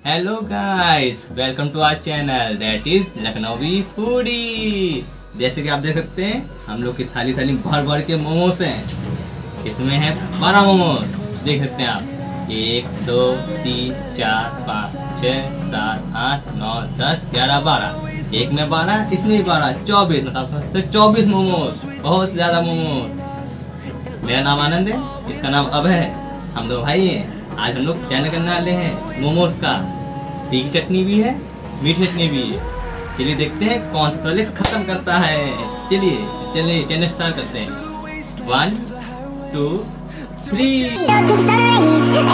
Hello guys, welcome to our channel that is Lakhnavi foodie. जैसे कि आप देख सकते हैं हम लोग की थाली भर भर के मोमोज हैं। इसमें है 12 मोमोज, देख सकते हैं आप। 1 2 3 4 5 6 7 8 9 10 11 12। एक में 12, इसमें भी 12, 24, मतलब तो 24 मोमोज, बहुत ज़्यादा मोमोज। मेरा नाम आनंद है, इसका नाम अभय है। हम दो भाई हैं। आज हम लोग चैनल करने वाले हैं मोमोज का। तीखी चटनी भी है, मीठी चटनी भी है। चलिए देखते हैं कौन सा पहले खत्म करता है। चलिए चैनल स्टार्ट करते हैं। 1 2 3।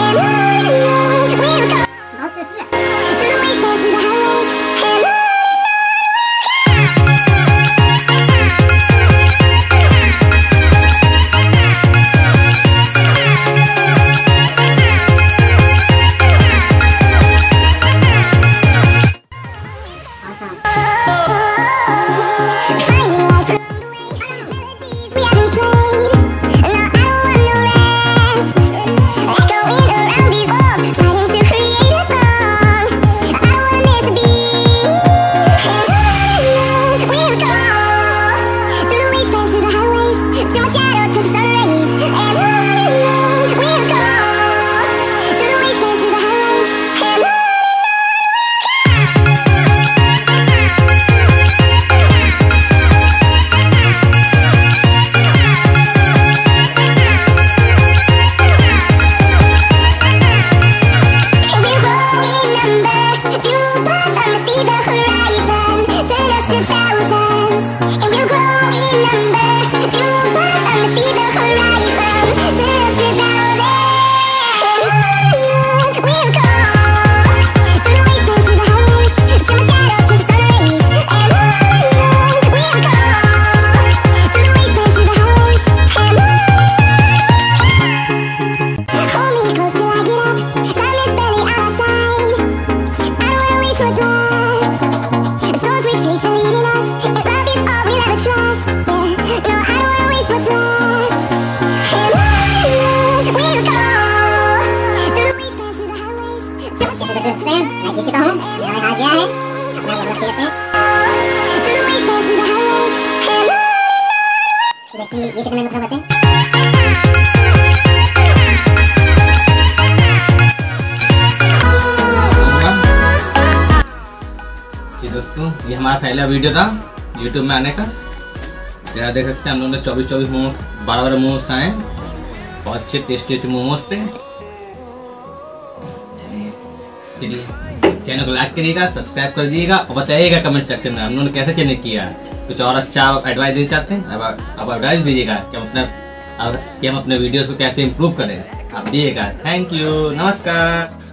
ये कितने मतलब होते हैं? जी दोस्तों, ये हमारा पहला वीडियो था यूट्यूब में आने का। जरा देख सकते हैं हम लोगों ने 24 मोमोज 12 मोमोज खाए। बहुत अच्छे टेस्टी मोमोज थे। चलिए चैनल को लाइक करिएगा, सब्सक्राइब कर दीजिएगा और बताइएगा कमेंट सेक्शन में हम लोगों ने कैसे चैनल किया। कुछ और अच्छा एडवाइस देना चाहते हैं अब एडवाइस दीजिएगा कि हम अपने वीडियोस को कैसे इम्प्रूव करें। आप दिएगा। थैंक यू, नमस्कार।